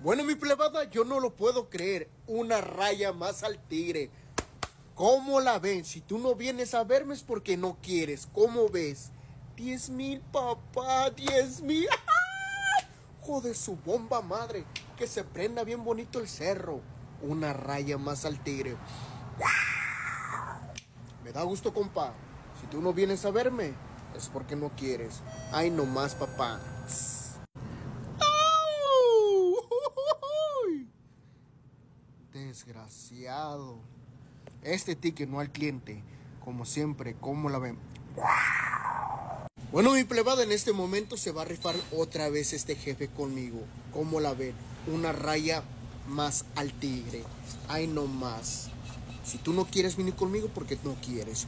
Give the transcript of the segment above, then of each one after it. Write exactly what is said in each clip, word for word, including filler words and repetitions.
Bueno, mi plebada, yo no lo puedo creer. Una raya más al tigre. ¿Cómo la ven? Si tú no vienes a verme es porque no quieres. ¿Cómo ves? diez mil, papá, diez mil. Joder, su bomba madre. Que se prenda bien bonito el cerro. Una raya más al tigre. Me da gusto, compa. Si tú no vienes a verme es porque no quieres. Ay, no más, papá. Desgraciado. Este ticket no al cliente. Como siempre, ¿cómo la ven? Bueno, mi plebada, en este momento se va a rifar otra vez este jefe conmigo. ¿Cómo la ven? Una raya más al tigre. Ay, no más. Si tú no quieres venir conmigo, porque no quieres.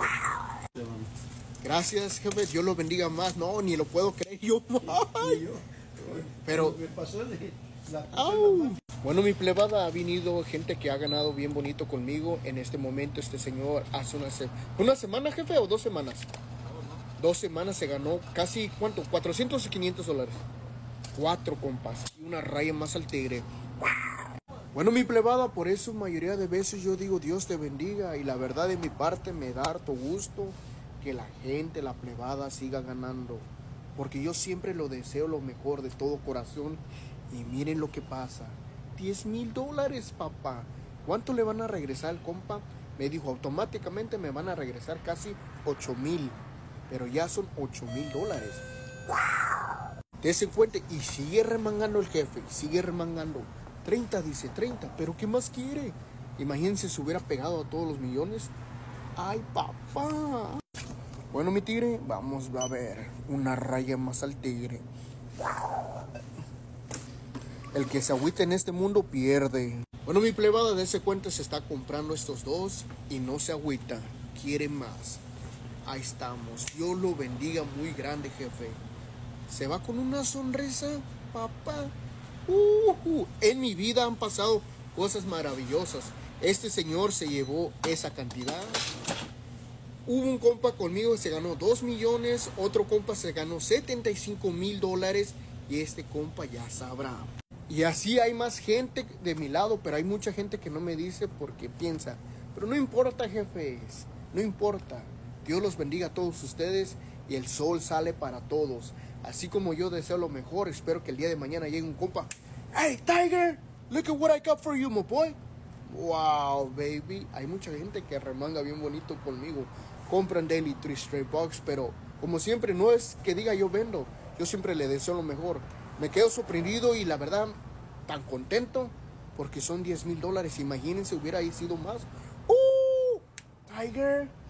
Gracias, jefe. Dios lo bendiga más. No, ni lo puedo creer yo más. Pero... me pasó la ¡au! Bueno, mi plebada, ha venido gente que ha ganado bien bonito conmigo. En este momento este señor hace una, se una semana, jefe, o dos semanas. Dos semanas se ganó casi, ¿cuánto? cuatrocientos y quinientos dólares. Cuatro compas y una raya más al tigre. Bueno, mi plebada, por eso mayoría de veces yo digo Dios te bendiga. Y la verdad de mi parte me da harto gusto que la gente, la plebada, siga ganando. Porque yo siempre lo deseo lo mejor de todo corazón. Y miren lo que pasa. diez mil dólares, papá. ¿Cuánto le van a regresar al compa? Me dijo, automáticamente me van a regresar casi ocho mil. Pero ya son ocho mil dólares. Dese cuenta. Y sigue remangando el jefe. Sigue remangando. treinta, dice treinta. ¿Pero qué más quiere? Imagínense si hubiera pegado a todos los millones. ¡Ay, papá! Bueno, mi tigre, vamos a ver. Una raya más al tigre. El que se agüita en este mundo pierde. Bueno, mi plebada, de ese cuenta se está comprando estos dos y no se agüita. Quiere más. Ahí estamos. Dios lo bendiga muy grande, jefe. Se va con una sonrisa, papá. Uh, uh. En mi vida han pasado cosas maravillosas. Este señor se llevó esa cantidad. Hubo un compa conmigo que se ganó dos millones. Otro compa se ganó setenta y cinco mil dólares. Y este compa ya sabrá. Y así hay más gente de mi lado, pero hay mucha gente que no me dice porque piensa, pero no importa, jefes, no importa. Dios los bendiga a todos ustedes y el sol sale para todos. Así como yo deseo lo mejor, espero que el día de mañana llegue un compa. Hey, Tiger, look at what I got for you, my boy. Wow, baby. Hay mucha gente que remanga bien bonito conmigo. Compran daily three straight bucks, pero como siempre no es que diga yo vendo. Yo siempre le deseo lo mejor. Me quedo sorprendido y la verdad tan contento porque son diez mil dólares. Imagínense hubiera sido más. ¡Uh! Tiger.